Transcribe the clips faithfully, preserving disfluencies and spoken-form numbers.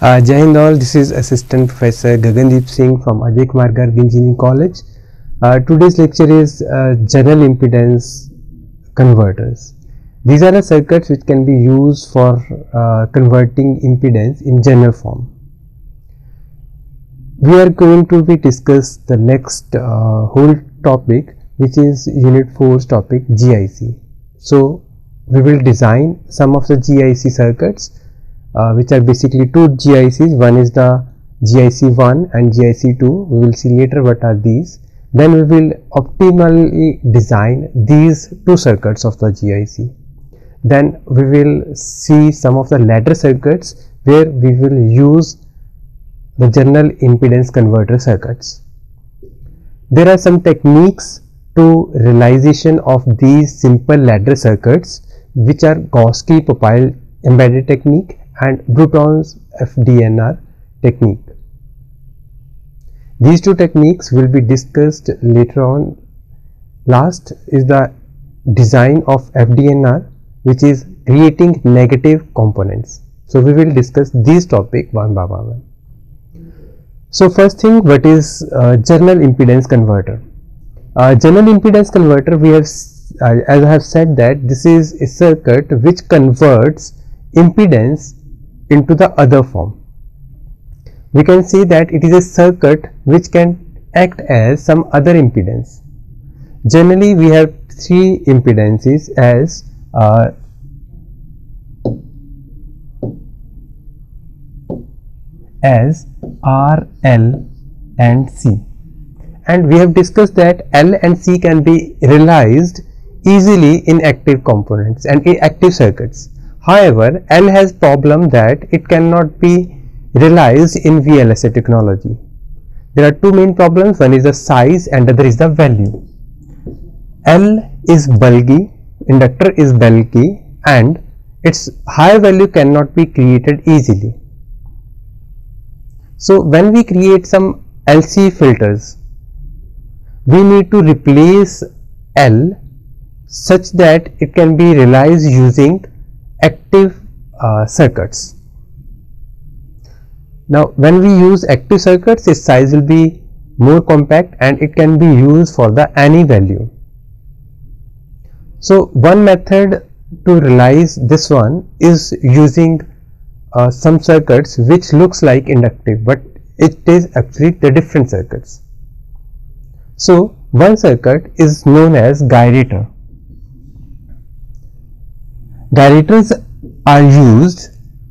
Uh, Jai Hind all, this is Assistant Professor Gagandeep Singh from Ajay Kumar Garg Engineering College. Uh, today's lecture is uh, general impedance converters. These are the circuits which can be used for uh, converting impedance in general form. We are going to be discuss the next uh, whole topic, which is Unit four's topic G I C. So we will design some of the G I C circuits, uh, which are basically two G I Cs. One is the G I C one and G I C two. We will see later what are these. Then we will optimally design these two circuits of the G I C. Then we will see some of the ladder circuits where we will use the general impedance converter circuits. There are some techniques to realization of these simple ladder circuits, which are Gauss-Popiel embedded technique and Bruton's F D N R technique. These two techniques will be discussed later on. Last is the design of F D N R, which is creating negative components. So we will discuss these topics one by one. So first thing, what is uh, general impedance converter? Uh, general impedance converter, we have, uh, as I have said, that this is a circuit which converts impedance into the other form. We can see that it is a circuit which can act as some other impedance. Generally, we have three impedances as uh, as R, L and C, and we have discussed that L and C can be realized easily in active components and in active circuits. However, L has problem that it cannot be realized in V L S I technology. There are two main problems, one is the size and other is the value. L is bulky, inductor is bulky, and its high value cannot be created easily. So when we create some L C filters, we need to replace L such that it can be realized using active uh, circuits. Now when we use active circuits, its size will be more compact and it can be used for the any value. So one method to realize this one is using Uh, some circuits which looks like inductive, but it is actually the different circuits. So one circuit is known as gyrator. Gyrators are used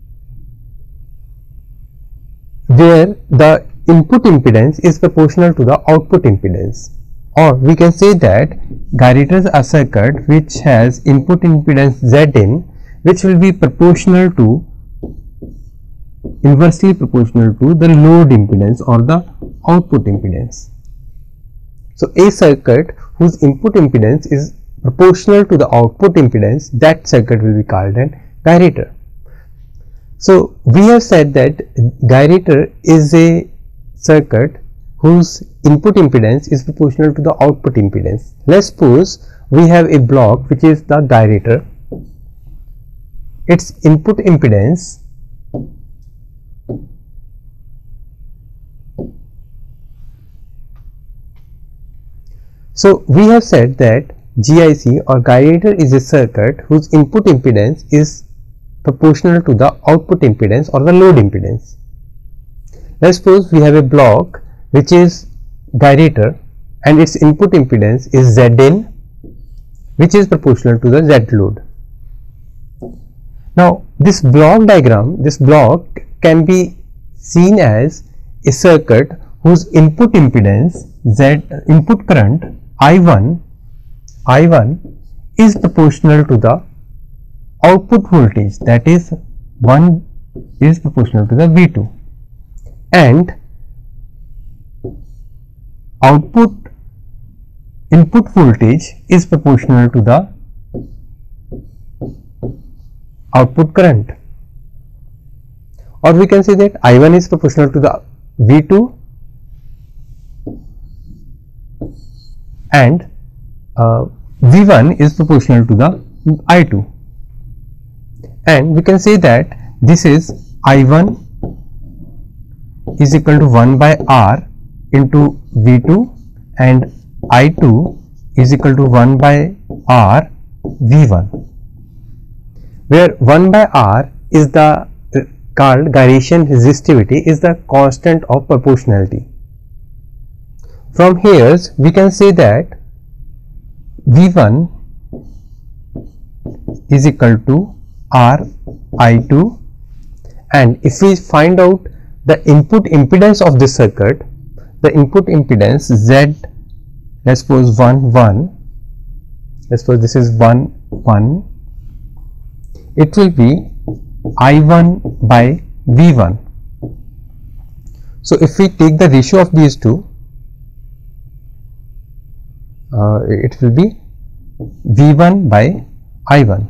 where the input impedance is proportional to the output impedance, or we can say that gyrators are circuit which has input impedance Zin, which will be proportional to inversely proportional to the load impedance or the output impedance. So a circuit whose input impedance is proportional to the output impedance, that circuit will be called an gyrator. So we have said that gyrator is a circuit whose input impedance is proportional to the output impedance. Let's suppose we have a block which is the gyrator. Its input impedance So we have said that G I C or gyrator is a circuit whose input impedance is proportional to the output impedance or the load impedance. Let's suppose we have a block which is gyrator and its input impedance is Zin, which is proportional to the Z load. Now this block diagram, this block can be seen as a circuit whose input impedance Z, input current I one, I one is proportional to the output voltage, that is one is proportional to the V two, and output input voltage is proportional to the output current, or we can say that I one is proportional to the V two and uh, V one is proportional to the I two, and we can say that this is I one is equal to one by R into V two and I two is equal to one by R V one, where one by R is the uh, called gyration resistivity, is the constant of proportionality. From here we can say that V one is equal to R I two, and if we find out the input impedance of this circuit, the input impedance Z, let's suppose one one, let's suppose this is one one, it will be I one by V one. So if we take the ratio of these two, uh, it will be V one by I one.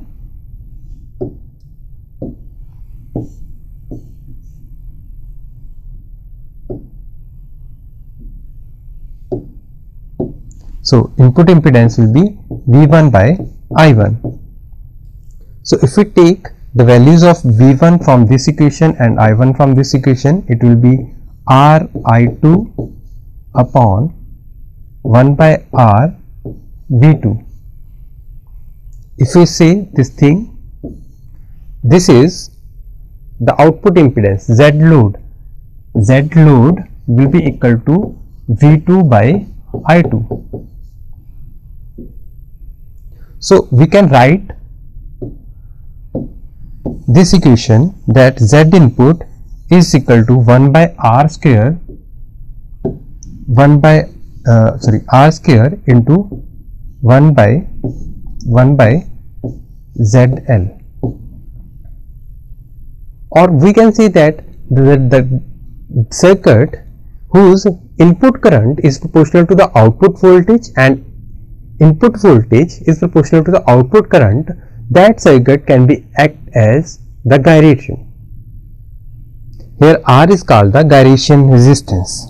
So input impedance will be V one by I one. So if we take the values of V one from this equation and I one from this equation, it will be R I two upon one by R V two. If we say this thing, this is the output impedance Z load. Z load will be equal to V two by I two. So we can write this equation that Z input is equal to one by R square, one by uh, sorry R square into one by one by Z L. Or we can say that the, the circuit whose input current is proportional to the output voltage and input voltage is proportional to the output current, that circuit can be act as the gyration. Here R is called the gyration resistance.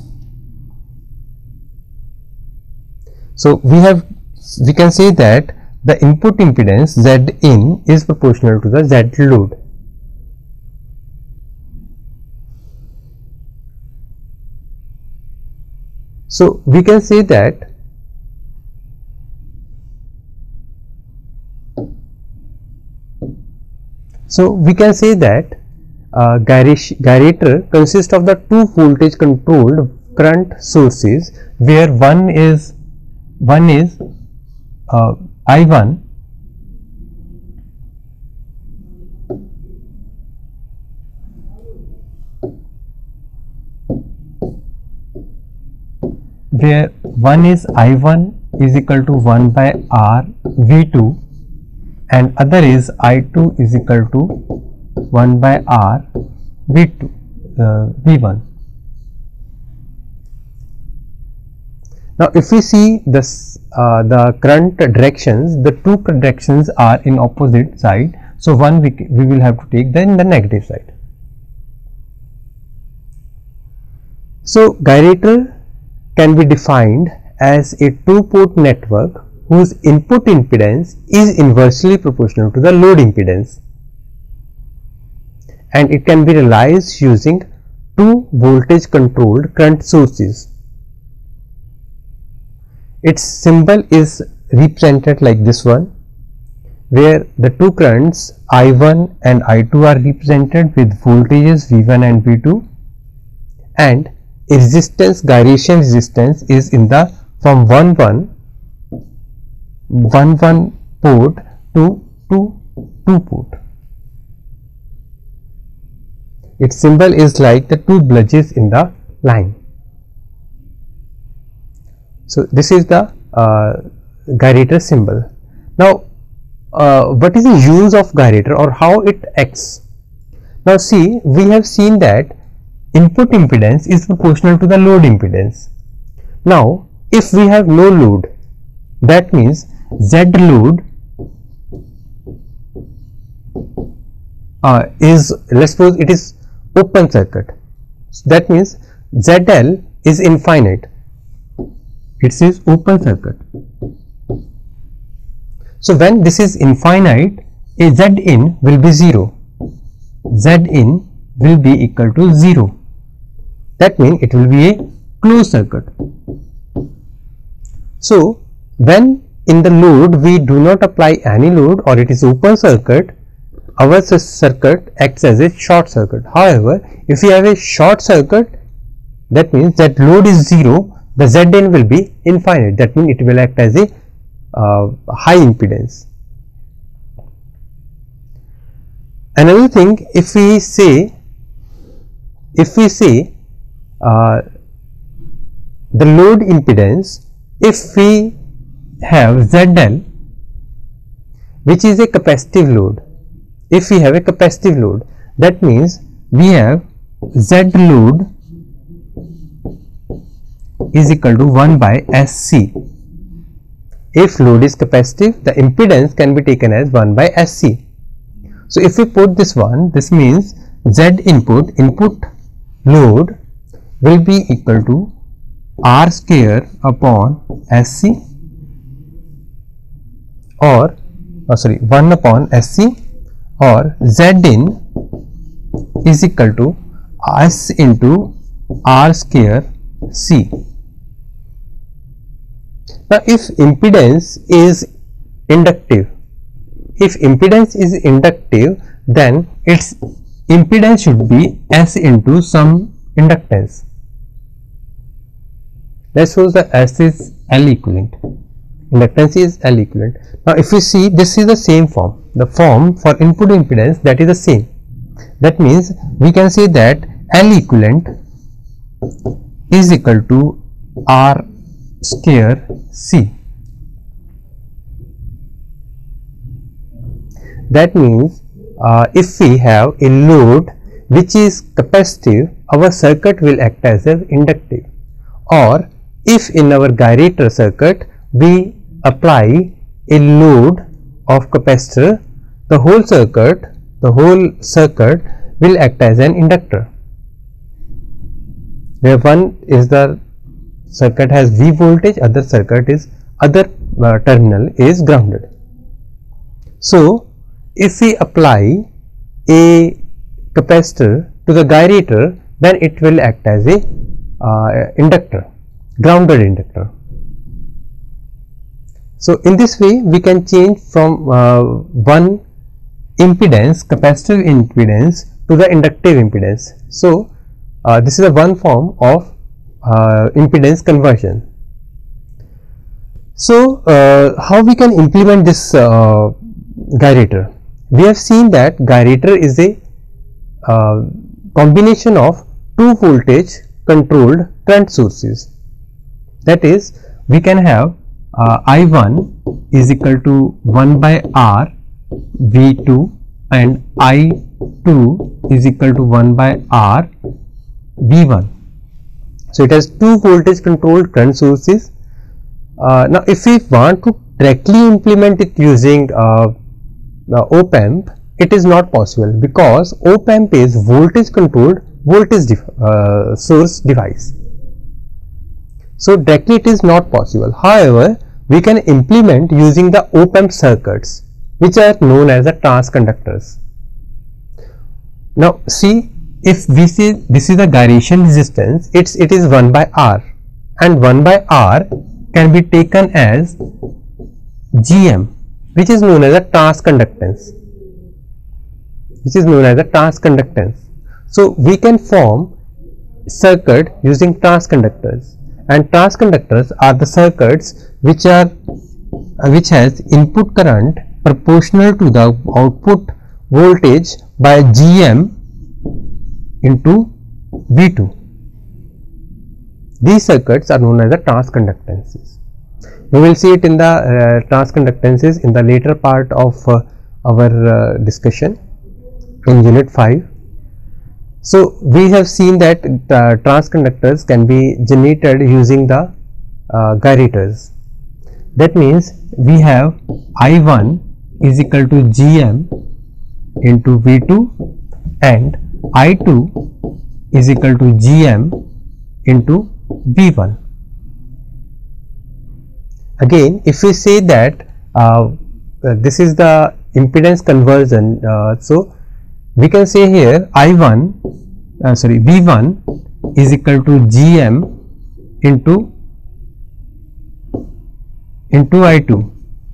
So we have we can say that the input impedance Z in is proportional to the Z load. So we can say that So we can say that uh, gyrator consists of the two voltage controlled current sources, where one is one is uh, I one where one is I one is equal to one by R V two and other is I two is equal to one by R V two uh, V one. Now if we see this uh, the current directions, the two directions are in opposite side, so one we, we will have to take then the negative side. So gyrator can be defined as a two port network whose input impedance is inversely proportional to the load impedance, and it can be realized using two voltage controlled current sources. Its symbol is represented like this one, where the two currents I one and I two are represented with voltages V one and V two, and a resistance, gyration resistance, is in the from one one one one port to two two port. Its symbol is like the two bludges in the line. So this is the uh, gyrator symbol. Now uh, what is the use of gyrator or how it acts? Now see, we have seen that input impedance is proportional to the load impedance. Now if we have no load, that means Z load uh, is, let's suppose it is open circuit, so that means Z L is infinite, it says open circuit. So when this is infinite, a Z in will be zero, Z in will be equal to zero. that means it will be a closed circuit. So when in the load we do not apply any load or it is open circuit, our circuit acts as a short circuit. However, if we have a short circuit, that means that load is zero, the Zn will be infinite, that means it will act as a uh, high impedance. Another thing, if we say if we say uh, the load impedance, if we have Z L, which is a capacitive load, if we have a capacitive load, that means we have Z load is equal to one by S C. If load is capacitive, the impedance can be taken as one by S C. So if we put this one, this means Z input, input load will be equal to R square upon S C, or oh sorry one upon S C, or Zin is equal to S into R square C. Now if impedance is inductive, if impedance is inductive, then its impedance should be S into some inductance. Let's suppose the S is L equivalent, inductance is L equivalent. Now if we see, this is the same form, the form for input impedance, that is the same. That means we can say that L equivalent is equal to R square C. That means uh, if we have a load which is capacitive, our circuit will act as an inductive. Or if in our gyrator circuit we apply a load of capacitor, the whole circuit, the whole circuit will act as an inductor, where one is the circuit has V voltage, other circuit is other uh, terminal is grounded. So if we apply a capacitor to the gyrator, then it will act as a uh, inductor, grounded inductor. So in this way we can change from uh, one impedance, capacitive impedance, to the inductive impedance. So uh, this is a one form of uh, impedance conversion. So uh, how we can implement this uh, gyrator? We have seen that gyrator is a uh, combination of two voltage controlled current sources. That is, we can have uh, I one is equal to one by R V two and I two is equal to one by R V one. So it has two voltage controlled current sources. Uh, now if we want to directly implement it using uh, Uh, op amp, it is not possible, because op amp is voltage controlled voltage uh, source device. So directly it is not possible. However, we can implement using the op amp circuits, which are known as the transconductors. Now see, if we see this is the gyration resistance, it's it is one by R, and one by R can be taken as G M, which is known as a transconductance, which is known as a transconductance. So we can form circuit using transconductors, and transconductors are the circuits which are uh, which has input current proportional to the output voltage by G M into V two. These circuits are known as the transconductances. We will see it in the uh, transconductances in the later part of uh, our uh, discussion in unit five. So we have seen that uh, transconductors can be generated using the uh, gyrators. That means we have I one is equal to G M into V two and I two is equal to G M into V one. Again, if we say that uh, uh, this is the impedance conversion, uh, so we can say here I one uh, sorry V one is equal to Gm into into I two.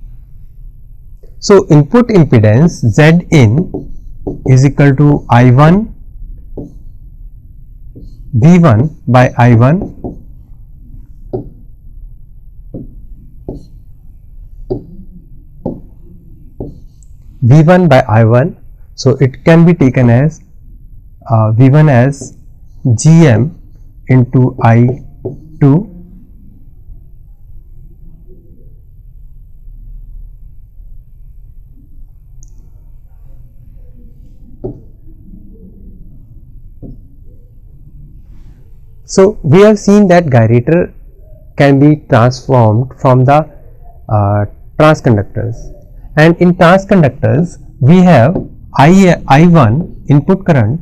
So input impedance Zin is equal to I one V one by I one V one by I one. So it can be taken as uh, V one as Gm into I two So we have seen that gyrator can be transformed from the uh, transconductors, and in transconductors we have I, I one input current.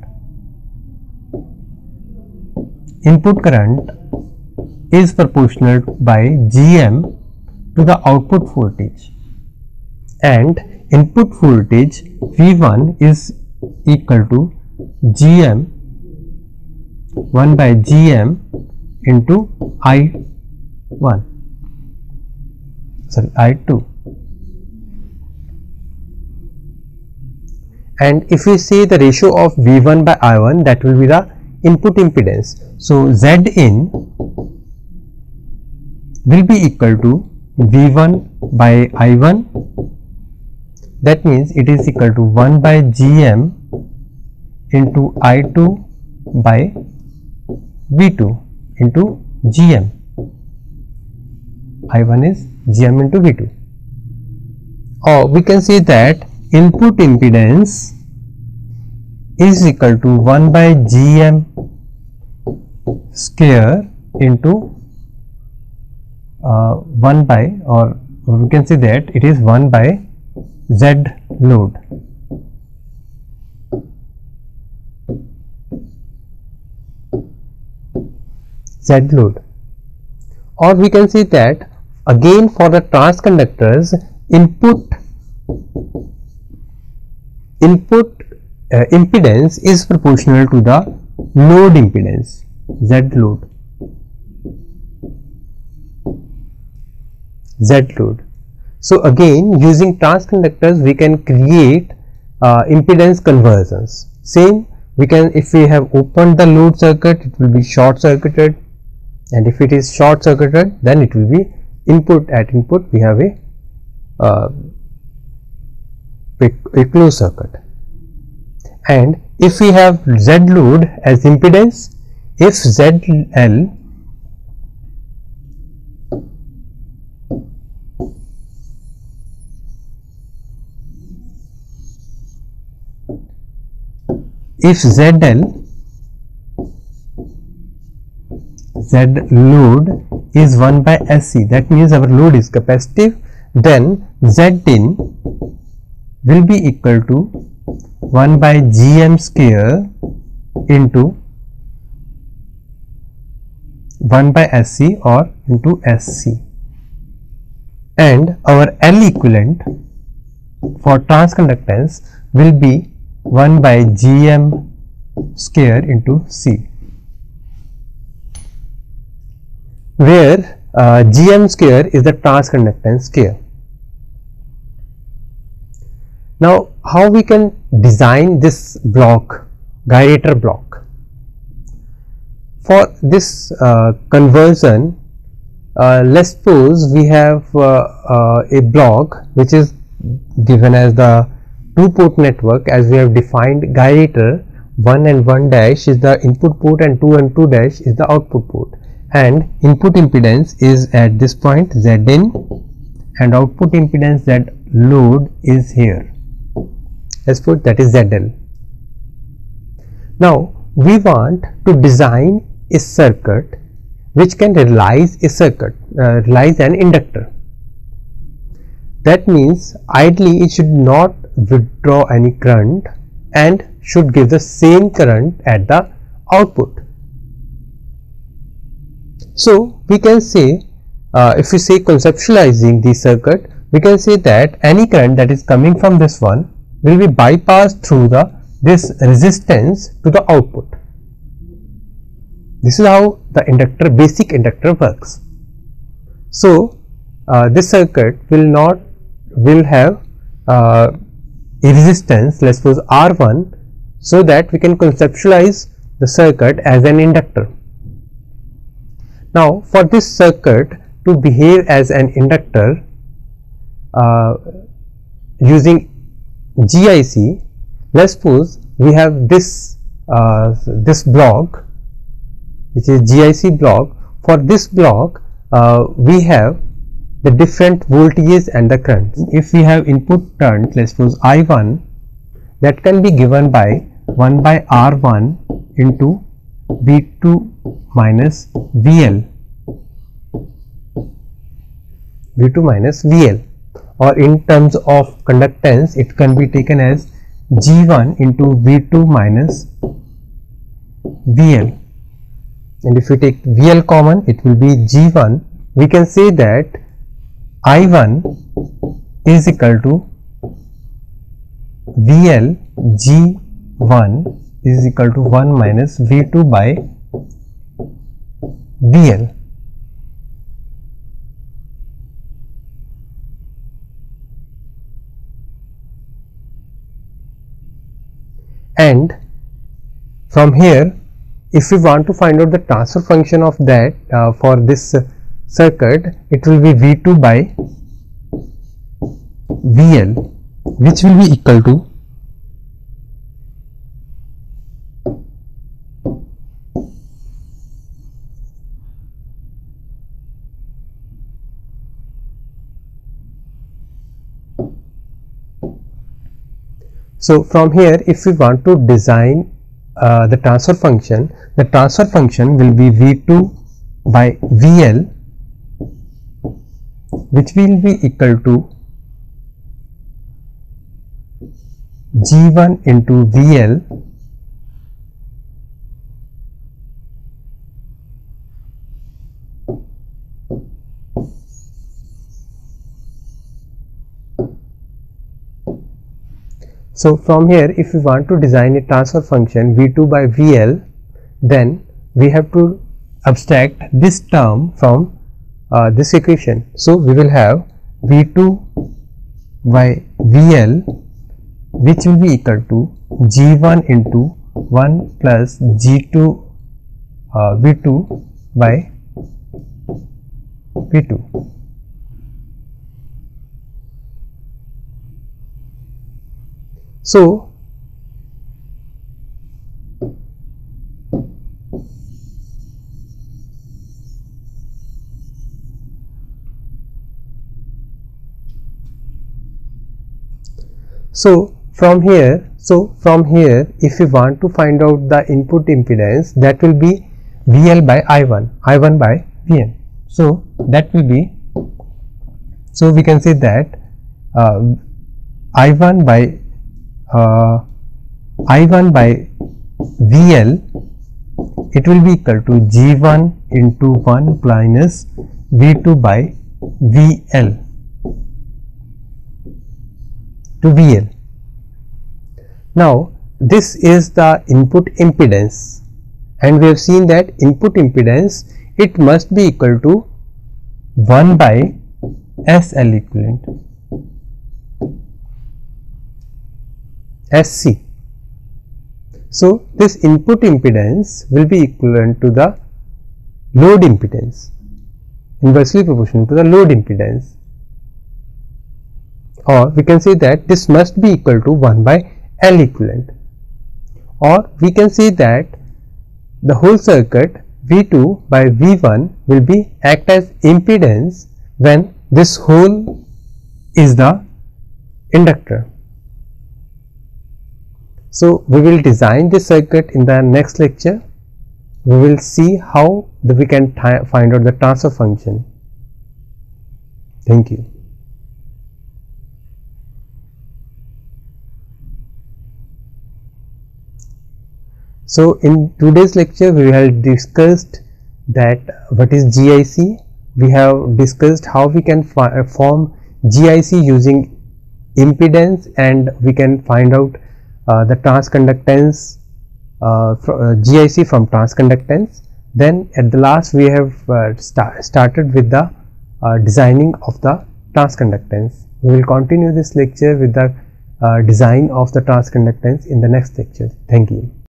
Input current is proportional by Gm to the output voltage, and input voltage V one is equal to Gm one by Gm into I one, sorry I two. And if we say the ratio of V one by I one, that will be the input impedance. So Zin will be equal to V one by I one, that means it is equal to one by Gm into I two by V two into Gm. I one is Gm into V two. Or we can say that input impedance is equal to one by Gm square into uh, one by, or we can say that it is one by Z load. Z load. Or we can say that again for the transconductors, input input uh, impedance is proportional to the load impedance, Z load. Z load. So again, using transconductors we can create uh, impedance conversions. Same, we can, if we have opened the load circuit, it will be short circuited, and if it is short circuited, then it will be input, at input we have a uh, a closed circuit. And if we have Z load as impedance, if Z L if Z L Z load is one by S C, that means our load is capacitive, then Zin will be equal to one by Gm square into one by S C or into S C, and our L equivalent for transconductance will be one by Gm square into C, where uh, Gm square is the transconductance square. Now, how we can design this block, gyrator block? For this uh, conversion, uh, let's suppose we have uh, uh, a block which is given as the two port network, as we have defined gyrator. One and one dash is the input port and two and two dash is the output port, and input impedance is at this point Zin and output impedance Z load is here. Let's put that is Z L. Now we want to design a circuit which can realize a circuit, uh, realize an inductor. That means ideally it should not withdraw any current and should give the same current at the output. So we can say, uh, if we say conceptualizing the circuit, we can say that any current that is coming from this one will be bypassed through the this resistance to the output. This is how the inductor, basic inductor works. So uh, this circuit will not will have uh, a resistance, let's suppose R one, so that we can conceptualize the circuit as an inductor. Now for this circuit to behave as an inductor uh, using G I C, let's suppose we have this uh, this block, which is G I C block. For this block uh, we have the different voltages and the currents. If we have input current, let's suppose I one, that can be given by one by R one into V two minus V L, V two minus V L, or in terms of conductance it can be taken as G one into V two minus V L, and if we take V L common it will be G one. We can say that I one is equal to V L G one is equal to one minus V two by V L. And from here, if we want to find out the transfer function of that uh, for this uh, circuit, it will be V two by V L, which will be equal to So from here, if we want to design uh, the transfer function, the transfer function will be V two by V L, which will be equal to G one into V L So from here, if we want to design a transfer function V two by V L, then we have to abstract this term from uh, this equation. So we will have V two by V L, which will be equal to G one into one plus G two uh, V two by V two. So so from here so from here if we want to find out the input impedance, that will be V L by I one, I one by V N. So that will be, so we can say that uh, I one by Uh, I one by V L, it will be equal to G one into one minus V two by V L to V L. Now this is the input impedance, and we have seen that input impedance, it must be equal to one by S L equivalent, S C. So this input impedance will be equivalent to the load impedance, inversely proportional to the load impedance, or we can say that this must be equal to one by L equivalent, or we can say that the whole circuit V two by V one will be act as impedance when this whole is the inductor. So we will design this circuit in the next lecture. We will see how the, we can find out the transfer function. Thank you. So in today's lecture we have discussed that what is G I C. We have discussed how we can form G I C using impedance, and we can find out Uh, the transconductance uh, uh, G I C from transconductance. Then at the last we have uh, start, started with the uh, designing of the transconductance. We will continue this lecture with the uh, design of the transconductance in the next lecture. Thank you.